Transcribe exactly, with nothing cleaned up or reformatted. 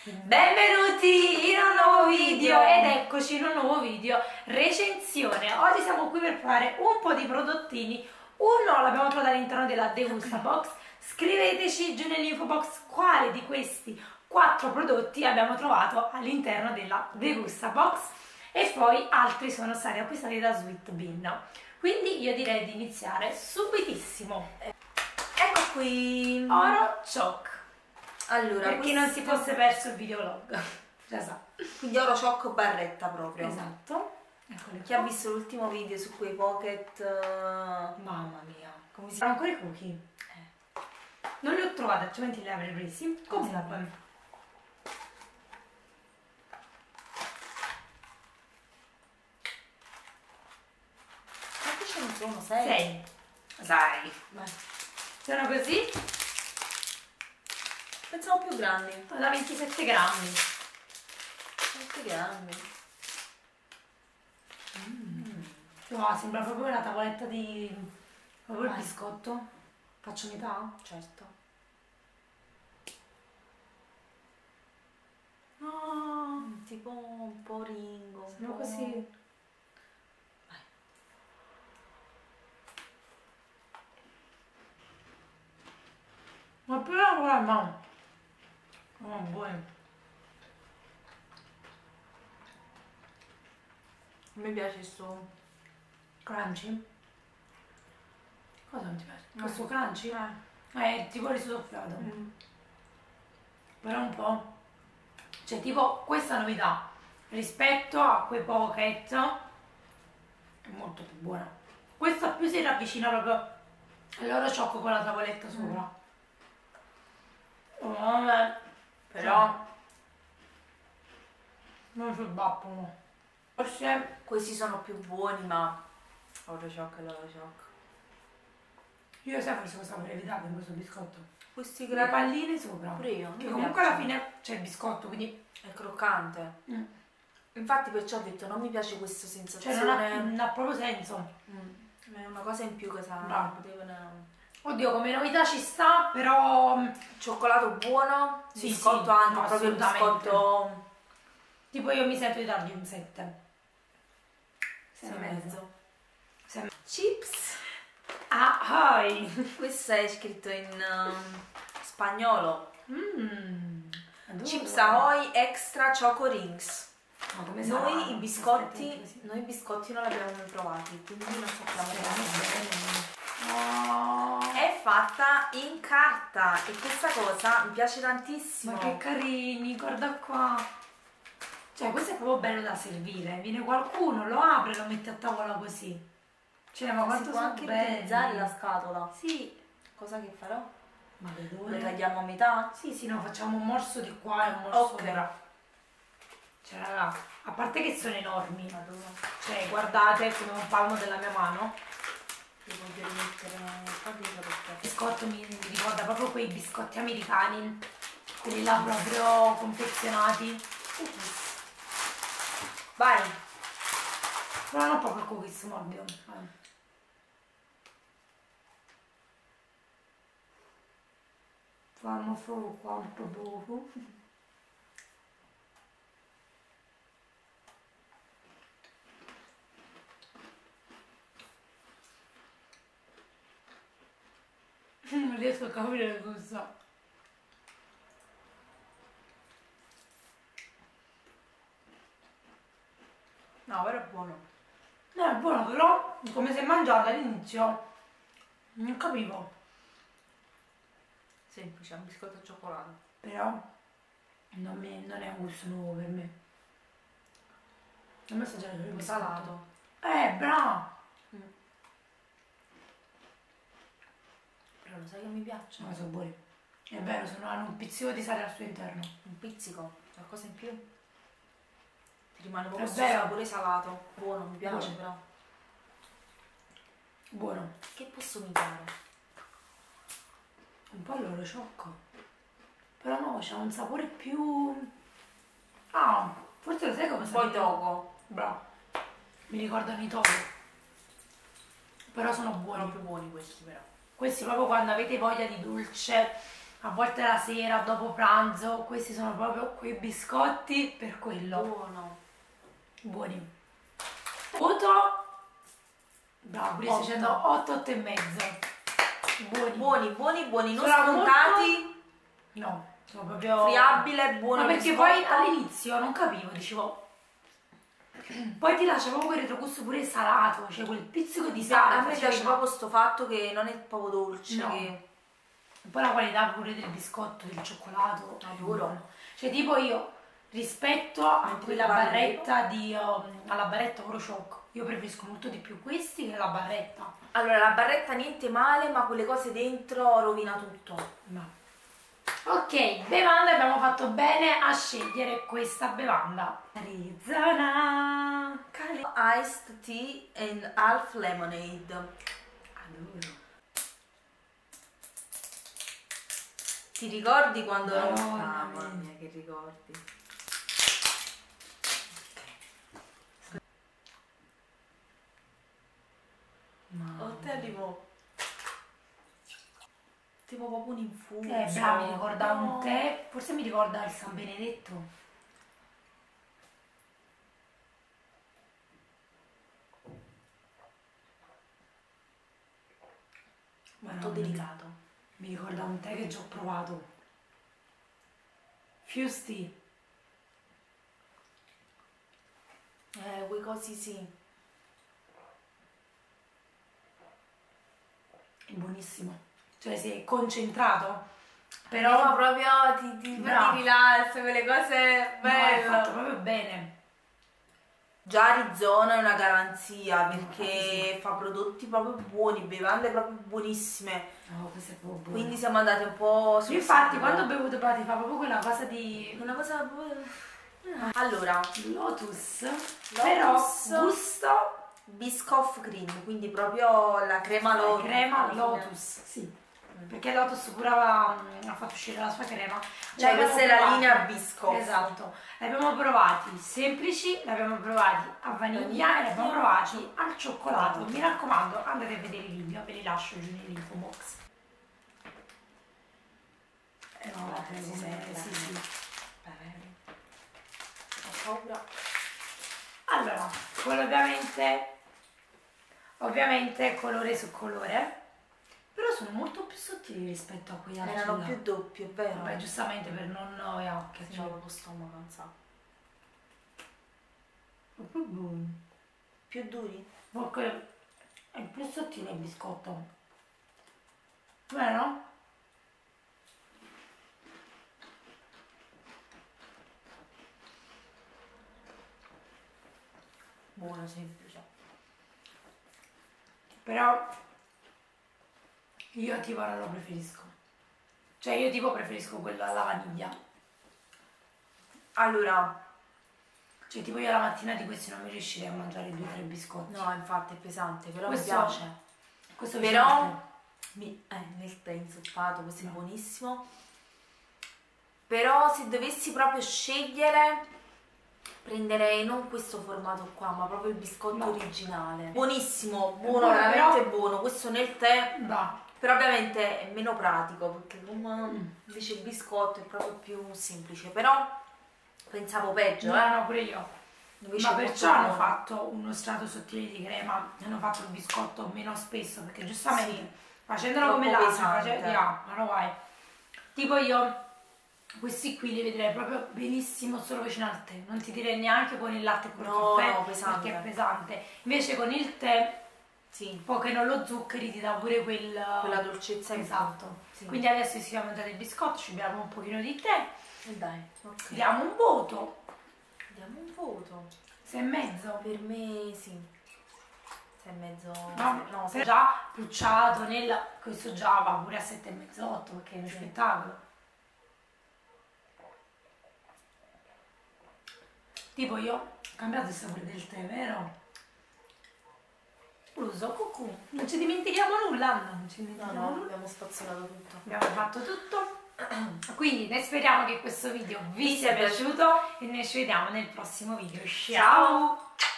Benvenuti in un nuovo video ed eccoci in un nuovo video recensione. Oggi siamo qui per provare un po' di prodottini. Uno l'abbiamo trovato all'interno della Degusta Box. Scriveteci giù nell'info box quali di questi quattro prodotti abbiamo trovato all'interno della Degusta Box e poi altri sono stati acquistati da Sweet Bean. Quindi io direi di iniziare subitissimo. Ecco qui Oro Choc. Allora, per chi non si fosse perso il videolog, già sa. Quindi oro ciocco barretta proprio. Esatto. Eccoli Chi ha visto l'ultimo video su quei pocket, uh, mamma mia, come si sono ancora i cookie? Eh. Non li ho trovati, altrimenti li avrei presi. Comunque ma che ce ne sono? Sei? sei. Dai. Vai. Sono così? Pensavo più grandi. Da ventisette grammi. venti grammi. Mm. Wow, sembra proprio la tavoletta di... proprio Vai. il biscotto. Faccio metà? Certo. No. Tipo un po' ringo. Sono un po'... così. Vai. Ma però guarda. Oh, buono. A me piace questo Crunchy? Cosa non ti piace? No. Questo crunchy? Eh. Eh, tipo risottofiato. Mm. Però un po'. Cioè, tipo, questa novità rispetto a quei pocket è molto più buona. Questa più si ravvicina proprio all'oro ciocco con la tavoletta sopra. Oh, vabbè. Però non si battono. Forse Questi sono più buoni, ma oro ciocco e l'oro ciocco. io sai forse cosa avrei evitato in questo biscotto? Questi Le palline sopra. Pure io. Che mi comunque alla piacciono. fine c'è il biscotto, quindi È croccante. mm. Infatti perciò ho detto non mi piace questa cioè sensazione. non ha, non ha proprio senso. Mm. È una cosa in più che sa. Bravo. Potevano... Oddio, come novità ci sta, però Cioccolato buono, sì, biscotto sì, anche, no, proprio il assolutamente. biscotto tipo io mi sento di dargli un sette. sei e mezzo. Sei- Chips. Ah, hi. Questo è scritto in um, spagnolo. Mm. Chips Ahoy Extra Choco Rings. Ma come sarà? Noi i biscotti, Aspetta, così. noi i biscotti non li abbiamo mai provati, quindi non sappiamo Aspetta, come. Oh. È fatta in carta e questa cosa mi piace tantissimo. Ma che carini, guarda qua. Cioè, questo è proprio bello da servire. Viene qualcuno, lo apre e lo mette a tavola così. Cioè, ma si quanto può sono anche belli. utilizzare la scatola. Sì. Cosa che farò? Ma le Lo due? tagliamo a metà? Sì, sì, no, facciamo un morso di qua e un morso Ok. sopra. Cioè, raga, a parte che sono enormi. Madonna. Cioè, guardate come un palmo della mia mano. Li voglio rimettere qua dietro perché. Il biscotto mi, mi ricorda proprio quei biscotti americani. Quelli là proprio confezionati. Vai! Però non proprio cookies morbido. Vai. Fanno solo quanto dopo. Non riesco a capire cosa. No, però è buono. No, è buono, però come se mangiato all'inizio non capivo. Semplice, è un biscotto al cioccolato. Però non, mi, non è un gusto nuovo per me. A me assaggiare il È biscotto. salato. Eh, bravo! Mm. Però lo sai che mi piace? No, sono buoni. È vero, sono, hanno un pizzico di sale al suo interno. Un pizzico, qualcosa in più. Ti rimane È proprio questo vero. sapore salato. Buono, mi piace Buono. però. Buono. Che posso imitare? Un po' l'oro ciocco. Però no, c'ha un sapore più... Ah, forse lo sai come Un sa po' di di togo. Bravo. Mi ricordano i tofu. Però sono buoni. Sono più buoni questi però. Questi proprio quando avete voglia di dolce a volte la sera, dopo pranzo. Questi sono proprio quei biscotti per quello. Buono. Buoni. Voto, bravo, pure stai dicendo otto, otto e mezzo. Buoni, Buoni, buoni, buoni, non Sono scontati. molto... No, sono proprio... Friabile, buono. Ma perché biscotto. poi all'inizio non capivo, dicevo... Poi ti lascia proprio quel retrogusto pure salato, cioè quel pizzico di sale. A me faceva- piace proprio sto fatto che non è proprio dolce. No. Che... Poi la qualità pure del biscotto, del cioccolato. Adoro. Cioè tipo io, rispetto a Mentre quella parli. barretta di... um, alla barretta Oro Shock, io preferisco molto di più questi che la barretta. Allora, la barretta niente male, ma quelle cose dentro rovina tutto. No. Ok, bevanda, abbiamo fatto bene a scegliere questa bevanda. Arizona Cali- Iced tea and half lemonade. Adoro. Ti ricordi quando... Madonna Ah, mamma mia. mia, che ricordi. Oh, te tipo... Tipo proprio un infuso. Eh, bravo, mi ricorda No. un tè, forse mi ricorda il San Benedetto. Molto Madonna mia. delicato. Mi ricorda un tè che già ho provato. Fuse tea. Eh, quei cosi sì. È buonissimo. Cioè si è concentrato. Però Però proprio ti, ti, Bravo. ti rilassa, quelle cose no, è fatto belle. proprio bene. Già Arizona è una garanzia perché Infatti fa prodotti proprio buoni, bevande proprio buonissime. No, questo è proprio buono. Quindi siamo andati un po' sul Infatti sicuro. quando ho bevuto poi ti fa proprio quella cosa di Una cosa proprio... Allora, Lotus, però gusto Biscoff cream, quindi proprio la crema Lotus. crema Lotus, sì. Perché Lotus pure aveva, mm, ha fatto uscire la sua crema. Cioè L'abbiamo questa è la provati. linea Biscoff. Esatto. Li abbiamo provati semplici, li abbiamo provati a vaniglia e li abbiamo provati al cioccolato. Mi raccomando, andate a vedere i video, ve li lascio giù nell'info box. Eh no, la prego, si come- sente, sì, la sì. Ho paura. Allora, quello ovviamente, ovviamente colore su colore, però sono molto più sottili rispetto a quelli altri. Erano là. più doppi, è vero? Vabbè, giustamente per non noia, che C'è proprio stomaco, non so. più buoni. Più duri? Ma quello è più sottile il biscotto. Vero? Buono, semplice. Però io tipo non lo preferisco. Cioè io tipo preferisco quello alla vaniglia. Allora, Cioè tipo io la mattina di questi non mi riuscirei a mangiare due o tre biscotti. no, infatti è pesante, però Questo- mi piace. Questo Però vicino- mi, eh, nel tè inzuppato, questo è buonissimo. Però se dovessi proprio scegliere, prenderei non questo formato qua, ma proprio il biscotto No. originale. Buonissimo, buono, buono, veramente però- buono. Questo nel tè, Va. però ovviamente è meno pratico, perché come Mm. invece il biscotto è proprio più semplice. Però pensavo peggio, No, eh. no, pure io. Invece Ma è perciò molto hanno buono. fatto uno strato sottile di crema, hanno fatto il biscotto meno spesso, perché giustamente Sì. facendolo Troppo come l'altro, pesante. face- dirà, ma no vai. Tipo io, questi qui li vedrei proprio benissimo solo vicino al tè, non ti direi neanche con il latte con il No, caffè, no, pesante. perché è pesante. Invece con il tè, Sì, un po' che non lo zuccheri, ti dà pure quel... quella dolcezza in più. Esatto. Sì. Quindi adesso ci siamo mangiati il biscotto, ci beviamo un pochino di tè, E dai, ok. diamo un voto, Diamo un voto. sei e mezzo. Per me sì. Sei e mezzo. No, no, se già pucciato nel questo già va pure a sette e mezzo otto perché è uno Sì. spettacolo. Tipo io ho cambiato il sapore del tè, vero? Lo uso cucù, non ci dimentichiamo nulla, Anna, non ci no, dimentichiamo no, nulla. abbiamo spazzolato tutto. Abbiamo fatto tutto. Quindi noi speriamo che questo video vi Vi sia sia piaciuto e noi ci vediamo nel prossimo video. Ciao! Ciao.